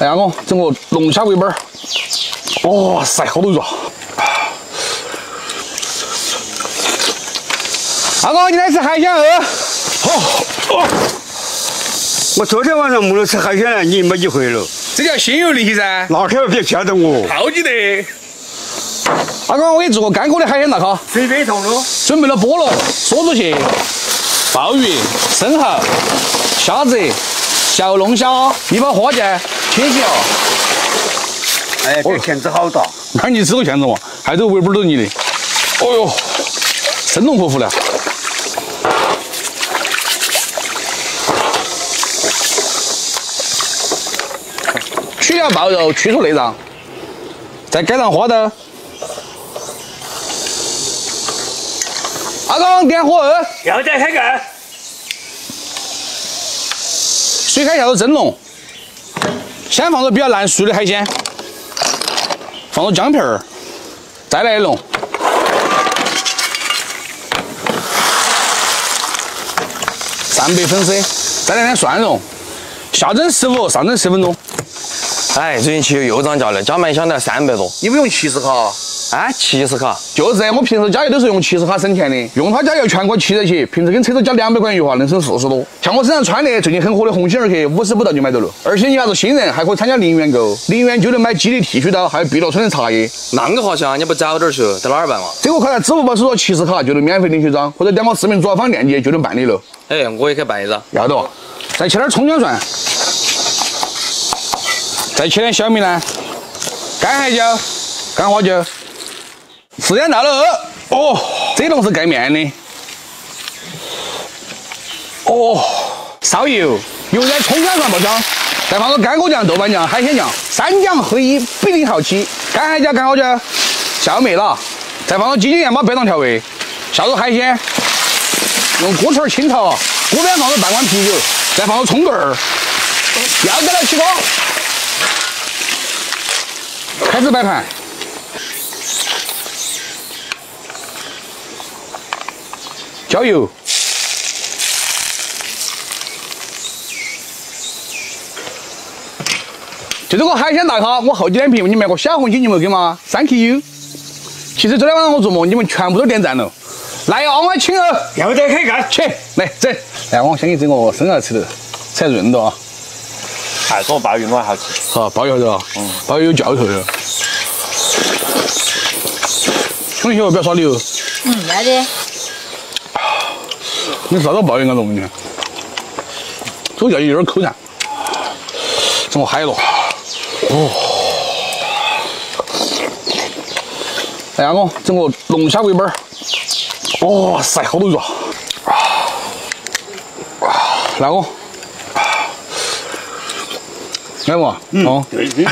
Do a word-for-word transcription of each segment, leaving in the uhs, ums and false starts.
来呀，我整个龙虾尾巴儿。哇塞，好多肉！阿哥，你来吃海鲜鹅。好。哦。 我昨天晚上没得吃海鲜了，你没机会了。 这叫心有灵犀噻。 那可别骗着我。 好记得。阿哥，我给你做个干锅的海鲜大烤。 随便送喽。准备了菠萝、梭子蟹、鲍鱼、生蚝、虾子、小龙虾、一包花椒、青椒。 哎，这钳子好大。 那你吃个钳子嘛？还有尾巴都是你的。哦哟，生龙活虎了。去掉爆肉，去除内脏，再盖上花豆。阿公点火二， 要再开盖。 水开下头蒸笼，先放入比较难熟的海鲜，放入姜片儿，再来弄。三百粉丝，再来点蒜蓉，下蒸十五，上蒸十分钟。 哎，最近汽油又涨价了，加满箱才三百多。 你不用七十卡？ 哎，七十卡。 就是，我平时加油都是用七十卡省钱的，用它加油全国七折起，平时跟车头加两百块钱油的话，能省四十多。像我身上穿的最近很火的鸿星尔克，五十不到就买到了。而且你要是新人，还可以参加零元购，零元就能买吉利剃须刀，还有碧螺春的茶叶。 那个好像你不早点去，在哪儿办嘛？ 这个靠在支付宝搜索七十卡就能免费领取章，或者点我视频左下方链接就能办理了。 哎，我也可以办一张。 要得，再切点葱姜蒜。再切点小米辣、干海椒、干花椒，时间到了哦，这笼是盖面的。哦，烧油，油在葱姜蒜爆香，再放入干锅酱、豆瓣酱、海鲜酱，三酱合一，必定好吃。干海椒、干花椒、小米辣，再放入鸡精盐巴、白糖调味，下入海鲜，用锅铲清炒，锅边放入半罐啤酒，再放入葱段儿，要得了，起锅。开始摆盘，浇油，就这个海鲜大烤，我后几天评论你们个小红心，你们给吗 ？Thank you。其实昨天晚上我做梦，你们全部都点赞了。来呀，我请哦， 要得开干， 去来整。来，我先给你整个生蚝吃的，才润的啊。 还说鲍鱼我好吃。 好，鲍鱼好吃啊，嗯，鲍鱼有嚼头的。兄弟伙，不要耍流。 嗯，来的。 你啥个鲍鱼啊？东西？这个叫有点口馋。整个海螺。哦。哎呀，我整个龙虾尾巴儿。哇塞，好多肉。来我。来不？ 嗯。 哦。 对对。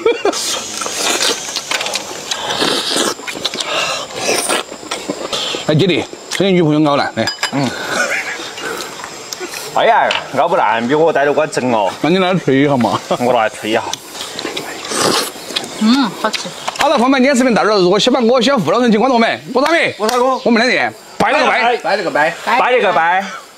来，姐弟，趁你女朋友熬烂，来。嗯。 哎呀，熬不烂，比我逮到管整哦。 那你来吹一下嘛。 我来吹一下。 嗯，好吃。 好了，朋友们，今天视频到这儿。如果喜欢我，喜欢副老人，请关注我们。我是阿明， 我是阿哥， 我们两人拜了个拜， 拜了个拜，拜了个拜。